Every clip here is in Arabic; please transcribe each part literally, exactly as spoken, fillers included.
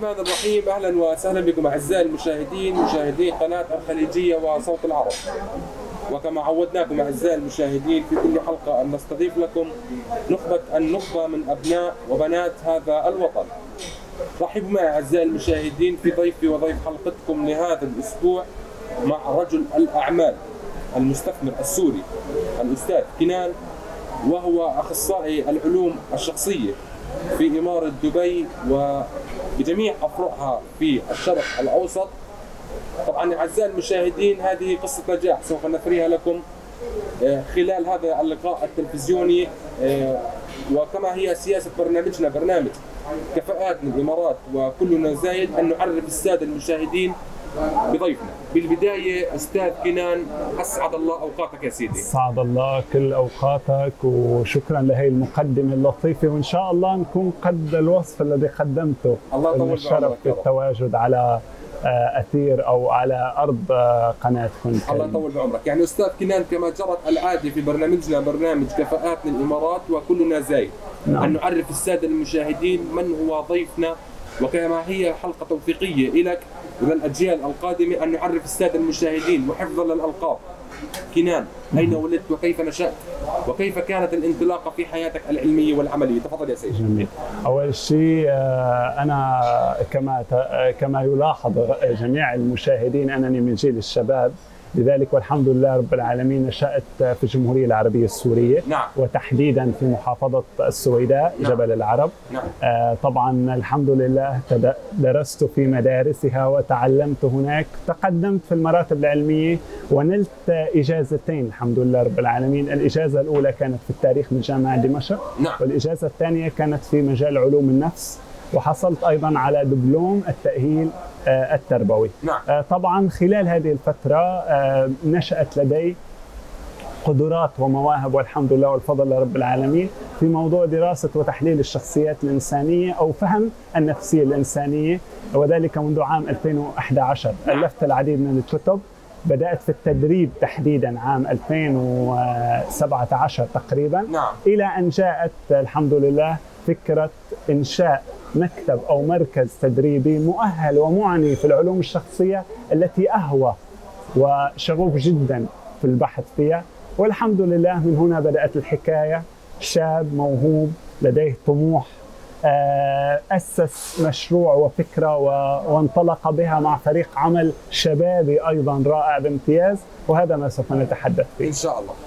الرحمن الرحيم. أهلا وسهلا بكم أعزائي المشاهدين، مشاهدي قناة الخليجية وصوت العرب. وكما عودناكم أعزائي المشاهدين في كل حلقة أن نستضيف لكم نخبة النخبة من أبناء وبنات هذا الوطن. رحبوا معي أعزائي المشاهدين في ضيفي وضيف حلقتكم لهذا الأسبوع مع رجل الأعمال المستثمر السوري الأستاذ كنان، وهو أخصائي العلوم الشخصية في إمارة دبي وبجميع أفرعها في الشرق الأوسط. طبعا أعزائي المشاهدين هذه قصة نجاح سوف نثريها لكم خلال هذا اللقاء التلفزيوني، وكما هي سياسة برنامجنا برنامج كفاءات من الإمارات وكلنا زايد أن نعرف السادة المشاهدين بضيفنا. بالبداية أستاذ كنان، أسعد الله أوقاتك يا سيدي. أسعد الله كل أوقاتك، وشكرا لهي المقدمة اللطيفة، وإن شاء الله نكون قد الوصف الذي قدمته. الله يطول الشرف في التواجد على أثير أو على أرض قناتكم. الله يطول بعمرك. يعني أستاذ كنان، كما جرت العادة في برنامجنا برنامج كفاءات من الإمارات وكلنا زايد، نعم، أن نعرف السادة المشاهدين من هو ضيفنا، وكما هي حلقة توثيقية لك وللأجيال القادمة أن نعرف السادة المشاهدين وحفظا للألقاب. كنان، أين ولدت وكيف نشأت وكيف كانت الانطلاقة في حياتك العلمية والعملية؟ تفضل يا سيدي. جميل. أول شيء أنا كما كما يلاحظ جميع المشاهدين أنني من جيل الشباب، لذلك والحمد لله رب العالمين نشأت في الجمهورية العربية السورية، نعم، وتحديدا في محافظة السويداء، نعم، جبل العرب. نعم. آه طبعا الحمد لله درست في مدارسها وتعلمت هناك، تقدمت في المراتب العلمية ونلت إجازتين الحمد لله رب العالمين. الإجازة الأولى كانت في التاريخ من جامعة دمشق، نعم، والإجازة الثانية كانت في مجال علوم النفس، وحصلت أيضا على دبلوم التأهيل التربوي. نعم. طبعا خلال هذه الفترة نشأت لدي قدرات ومواهب والحمد لله والفضل لرب العالمين في موضوع دراسة وتحليل الشخصيات الإنسانية أو فهم النفسية الإنسانية، وذلك منذ عام ألفين وأحد عشر. نعم. ألفت العديد من الكتب، بدأت في التدريب تحديدا عام ألفين وسبعة عشر تقريبا. نعم. إلى أن جاءت الحمد لله فكرة إنشاء مكتب أو مركز تدريبي مؤهل ومعني في العلوم الشخصية التي أهوى وشغوف جدا في البحث فيها، والحمد لله من هنا بدأت الحكاية. شاب موهوب لديه طموح أسس مشروع وفكرة وانطلق بها مع فريق عمل شبابي أيضا رائع بامتياز، وهذا ما سوف نتحدث فيه إن شاء الله.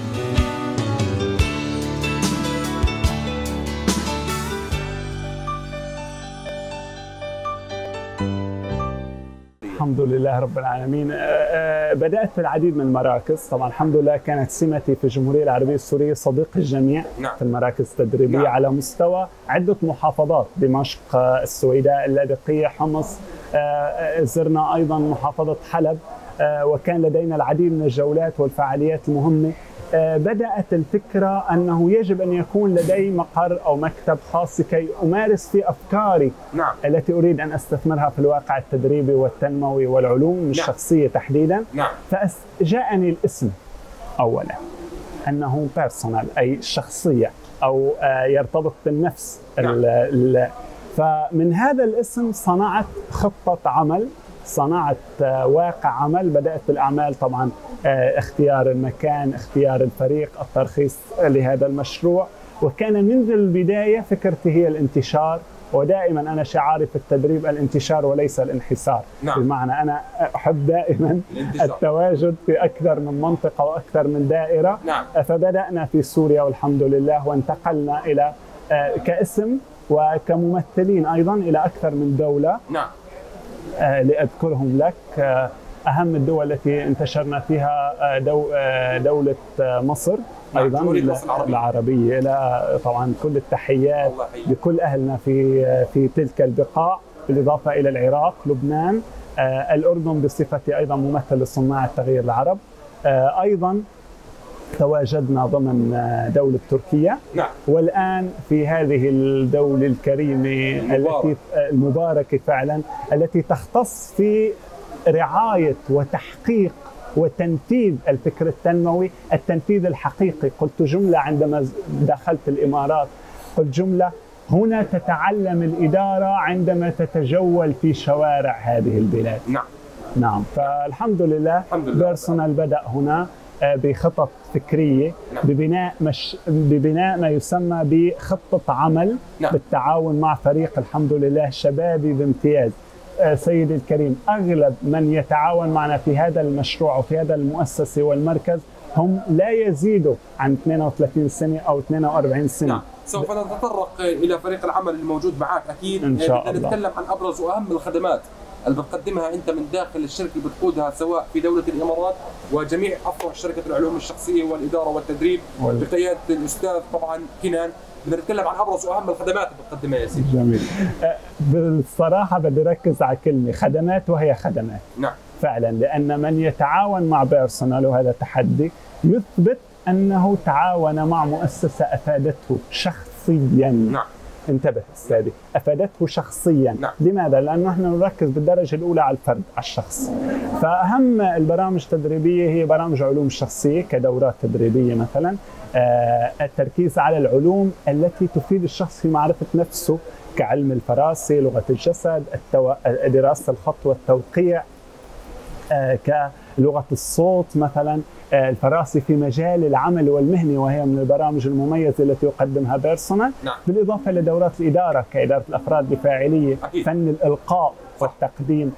الحمد لله رب العالمين. بدأت في العديد من المراكز، طبعا الحمد لله كانت سمتي في الجمهورية العربية السورية صديق الجميع. نعم. في المراكز التدريبية. نعم. على مستوى عدة محافظات، دمشق، السويداء، اللاذقية، حمص، زرنا أيضا محافظة حلب، وكان لدينا العديد من الجولات والفعاليات المهمة. بدأت الفكرة أنه يجب أن يكون لدي مقر أو مكتب خاص كي أمارس في أفكاري. نعم. التي أريد أن أستثمرها في الواقع التدريبي والتنموي والعلوم. نعم. الشخصية تحديدا. نعم. فجاءني الاسم أولا أنه بيرسونال أي شخصية أو يرتبط بالنفس. نعم. فمن هذا الاسم صنعت خطة عمل، صنعت واقع عمل. بدأت بالأعمال طبعا، اختيار المكان، اختيار الفريق، الترخيص لهذا المشروع، وكان منذ البداية فكرتي هي الانتشار. ودائما أنا شعاري في التدريب الانتشار وليس الانحسار. نعم. بمعنى أنا أحب دائما الانتشار. التواجد في أكثر من منطقة وأكثر من دائرة. نعم. فبدأنا في سوريا والحمد لله، وانتقلنا إلى كاسم وكممثلين أيضا إلى أكثر من دولة. نعم. لأذكرهم لك. أهم الدول التي انتشرنا فيها دو دولة مصر أيضا. نعم. العربية. إلى طبعا كل التحيات لكل أهلنا في في تلك البقاع، بالإضافة إلى العراق، لبنان، الأردن بصفتي أيضا ممثل لصناع التغيير العرب. أيضا تواجدنا ضمن دولة تركيا. نعم. والآن في هذه الدولة الكريمة المبارك. التي المباركة فعلا، التي تختص في رعاية وتحقيق وتنفيذ الفكر التنموي، التنفيذ الحقيقي. قلت جملة عندما دخلت الإمارات، قلت جملة هنا تتعلم الإدارة عندما تتجول في شوارع هذه البلاد. نعم نعم. فالحمد لله بيرسونال بدأ هنا بخطط فكرية. نعم. ببناء مش ببناء ما يسمى بخطة عمل. نعم. بالتعاون مع فريق الحمد لله شبابي بامتياز. سيدي الكريم، أغلب من يتعاون معنا في هذا المشروع وفي هذا المؤسسة والمركز هم لا يزيدوا عن اثنين وثلاثين سنة أو اثنين وأربعين سنة. نعم. سوف نتطرق إلى فريق العمل الموجود معك أكيد. إن شاء الله. نتكلم عن أبرز وأهم الخدمات اللي بتقدمها أنت من داخل الشركة اللي بتقودها سواء في دولة الإمارات وجميع أفرع شركة العلوم الشخصية والإدارة والتدريب وال... بقيادة الأستاذ طبعا كنان. بدنا نتكلم عن أبرز وأهم الخدمات اللي بتقدمها يا سيدي. جميل. بالصراحة بدي أركز على كلمة خدمات، وهي خدمات. نعم. فعلا، لأن من يتعاون مع بيرسونال وهذا تحدي يثبت أنه تعاون مع مؤسسة أفادته شخصيا. نعم. انتبه استاذي، افادته شخصيا. نعم. لماذا؟ لانه نحن نركز بالدرجه الاولى على الفرد، على الشخص. فاهم البرامج التدريبيه هي برامج علوم الشخصيه كدورات تدريبيه مثلا، آه التركيز على العلوم التي تفيد الشخص في معرفه نفسه كعلم الفراسه، لغه الجسد، التو... دراسه الخط والتوقيع، آه كلغه الصوت مثلا، الفراسي في مجال العمل والمهني وهي من البرامج المميزة التي يقدمها بيرسونال. نعم. بالإضافة لدورات الإدارة كإدارة الأفراد بفاعلية، أكيد. فن الإلقاء والتقديم،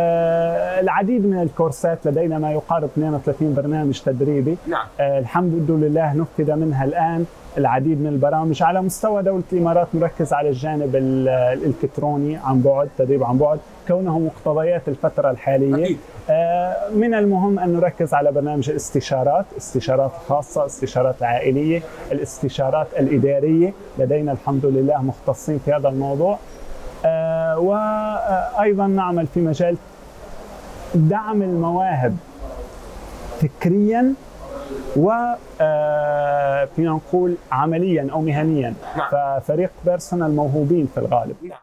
آه العديد من الكورسات. لدينا ما يقارب اثنين وثلاثين برنامج تدريبي. نعم. آه الحمد لله نفذ منها الآن العديد من البرامج على مستوى دولة الإمارات، نركز على الجانب الإلكتروني عن بعد، تدريب عن بعد، كونه مقتضيات الفترة الحالية. أكيد. آه من المهم أن نركز على برنامج الاستشارات، استشارات خاصة، استشارات العائلية، الاستشارات الإدارية. لدينا الحمد لله مختصين في هذا الموضوع. آه وأيضا نعمل في مجال دعم المواهب فكريا و فينا نقول عمليا او مهنيا. نعم. ففريق بيرسونال موهوبين في الغالب. نعم.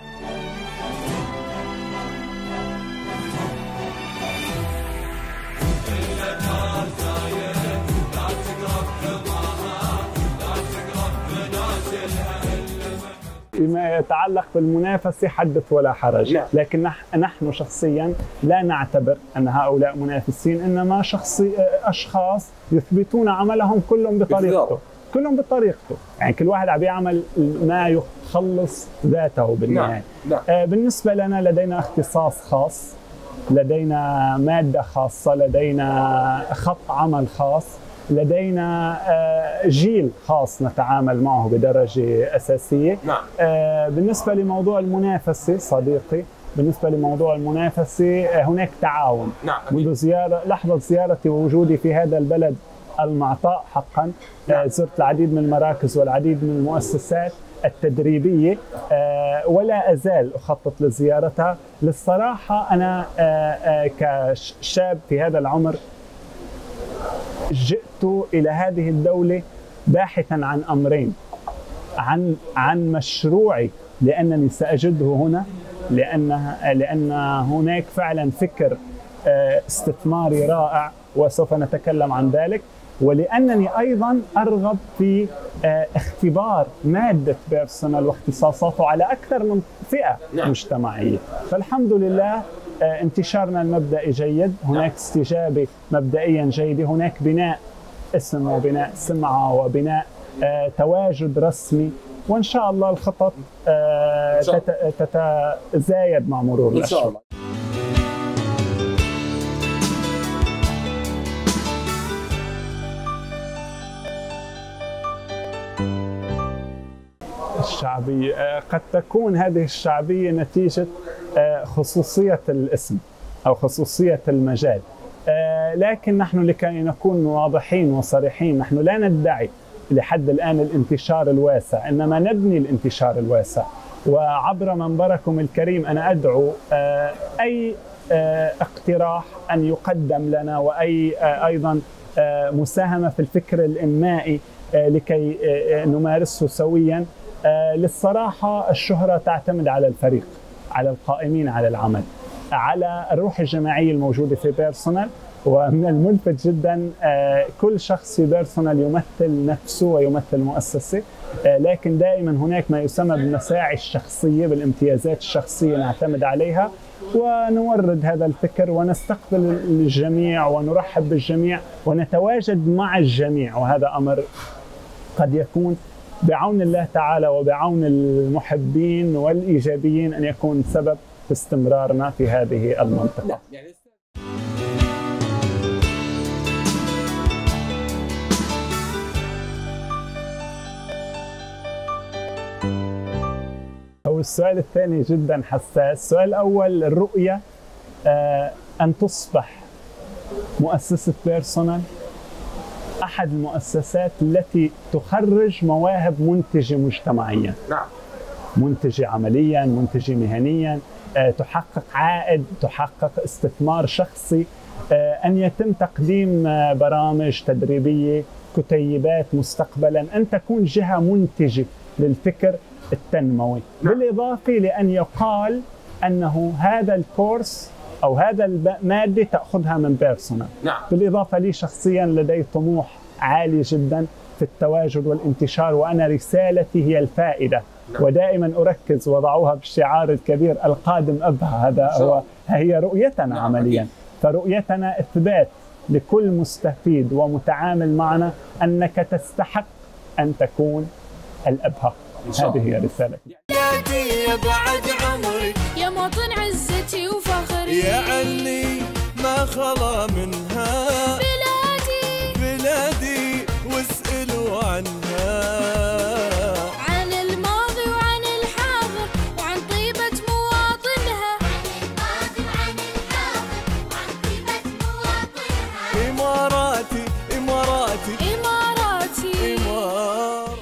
فيما يتعلق بالمنافسة حدث ولا حرج. نعم. لكن نحن شخصيا لا نعتبر أن هؤلاء منافسين، إنما شخصي أشخاص يثبتون عملهم كلهم بطريقته. كلهم بطريقته، يعني كل واحد عم يعمل ما يخلص ذاته بالنهاية. نعم. آه بالنسبة لنا لدينا اختصاص خاص، لدينا مادة خاصة، لدينا خط عمل خاص، لدينا جيل خاص نتعامل معه بدرجة أساسية. نعم. بالنسبة لموضوع المنافسة صديقي، بالنسبة لموضوع المنافسة هناك تعاون. نعم. منذ زيارة لحظة زيارتي ووجودي في هذا البلد المعطاء حقا. نعم. زرت العديد من المراكز والعديد من المؤسسات التدريبية ولا أزال أخطط لزيارتها. للصراحة أنا كشاب في هذا العمر جئت إلى هذه الدولة باحثا عن أمرين: عن عن مشروعي لأنني سأجده هنا، لأن لأن هناك فعلا فكر استثماري رائع وسوف نتكلم عن ذلك، ولأنني أيضا أرغب في اختبار مادة بيرسونال واختصاصاته على أكثر من فئة. نعم. مجتمعية. فالحمد لله انتشارنا المبدئي جيد، هناك استجابة مبدئيا جيدة، هناك بناء اسم وبناء سمعة وبناء آه تواجد رسمي، وإن شاء الله الخطط آه تتزايد مع مرور الأشهر. إن شاء الله. الشعبية قد تكون هذه الشعبية نتيجة خصوصية الاسم أو خصوصية المجال، لكن نحن لكي نكون واضحين وصريحين نحن لا ندعي لحد الآن الانتشار الواسع، إنما نبني الانتشار الواسع. وعبر منبركم الكريم أنا أدعو أي اقتراح أن يقدم لنا، وأي أيضا مساهمة في الفكر الإنمائي لكي نمارسه سويا. للصراحة الشهرة تعتمد على الفريق، على القائمين على العمل، على الروح الجماعية الموجودة في بيرسونال. ومن الملفت جدا كل شخص في بيرسونال يمثل نفسه ويمثل مؤسسة، لكن دائما هناك ما يسمى بالمساعي الشخصية، بالامتيازات الشخصية نعتمد عليها ونورد هذا الفكر ونستقبل الجميع ونرحب بالجميع ونتواجد مع الجميع. وهذا أمر قد يكون بعون الله تعالى وبعون المحبين والإيجابيين أن يكون سبب في استمرارنا في هذه المنطقة. أو السؤال الثاني جدا حساس. السؤال الأول، الرؤية آه أن تصبح مؤسسة بيرسونال أحد المؤسسات التي تخرج مواهب منتجة مجتمعيا. نعم. منتجة عمليا، منتجة مهنيا، آه تحقق عائد، تحقق استثمار شخصي، آه أن يتم تقديم آه برامج تدريبية، كتيبات مستقبلا، أن تكون جهة منتجة للفكر التنموي. نعم. بالإضافة لأن يقال أنه هذا الكورس أو هذا المادة تأخذها من بيرسونال. نعم. بالإضافة لي شخصيا لدي طموح عالي جدا في التواجد والانتشار، وأنا رسالتي هي الفائدة. نعم. ودائما أركز وضعوها بالشعار الكبير القادم أبهى. هذا هو هي رؤيتنا. نعم. عمليا أكيد. فرؤيتنا إثبات لكل مستفيد ومتعامل معنا أنك تستحق أن تكون الأبهى. هذه هي رسالتي. يا بعد عمري يا موطن عزتي وفخري، يا علي ما خلا منها بلادي بلادي واسألوا عنها، عن الماضي وعن الحاضر وعن طيبة مواطنها، عن الماضي وعن الحاضر وعن طيبة مواطنها. إماراتي إماراتي إماراتي إماراتي.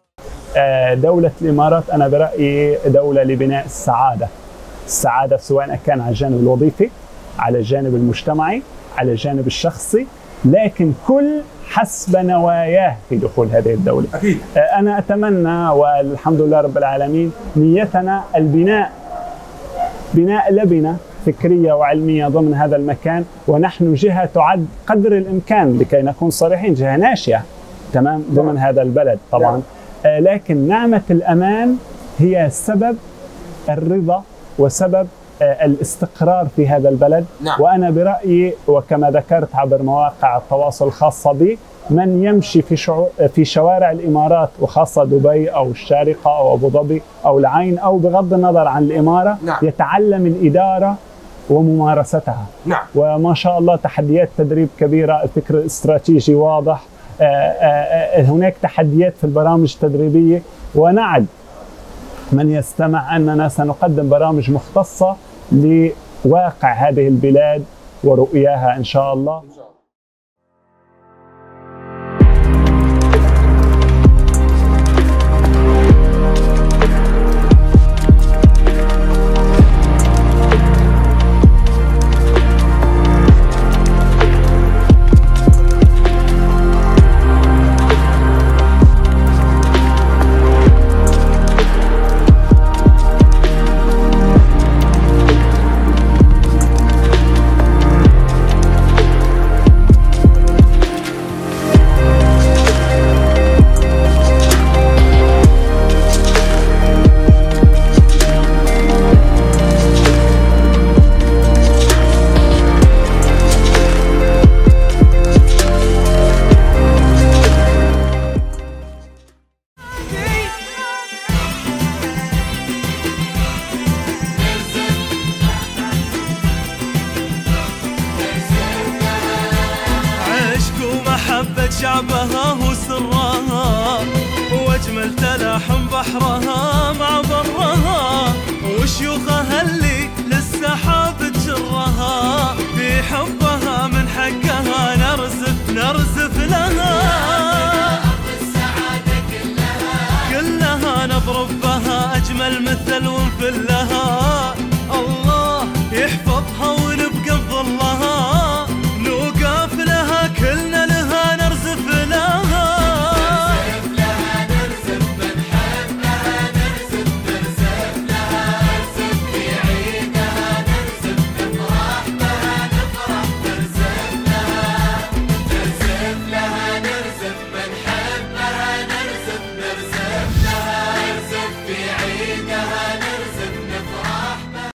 دولة الإمارات أنا برأيي دولة لبناء السعادة. السعادة سواء كان على الجانب الوظيفي، على الجانب المجتمعي، على الجانب الشخصي، لكن كل حسب نواياه في دخول هذه الدولة. أكيد. أنا أتمنى والحمد لله رب العالمين نيتنا البناء، بناء لبنة فكرية وعلمية ضمن هذا المكان، ونحن جهة تعد قدر الإمكان لكي نكون صريحين جهة ناشئة تمام ضمن هذا البلد طبعا. آه لكن نعمة الأمان هي سبب الرضا وسبب آه الاستقرار في هذا البلد. نعم. وأنا برأيي وكما ذكرت عبر مواقع التواصل الخاصة بي، من يمشي في شعو... في شوارع الإمارات وخاصة دبي أو الشارقة أو أبو ظبي أو العين أو بغض النظر عن الإمارة. نعم. يتعلم الإدارة وممارستها. نعم. وما شاء الله تحديات تدريب كبيرة، الفكر الاستراتيجي واضح، آآ آآ هناك تحديات في البرامج التدريبية، ونعد من يستمع أننا سنقدم برامج مختصة لواقع هذه البلاد ورؤياها إن شاء الله. شعبها وسرها واجمل تلاحم بحرها مع برها، وشيوخها اللي للسحاب تجرها، في حبها من حقها نرزف نرزف لها، السعادة كلها كلها نضرب بها أجمل مثل ونفلها.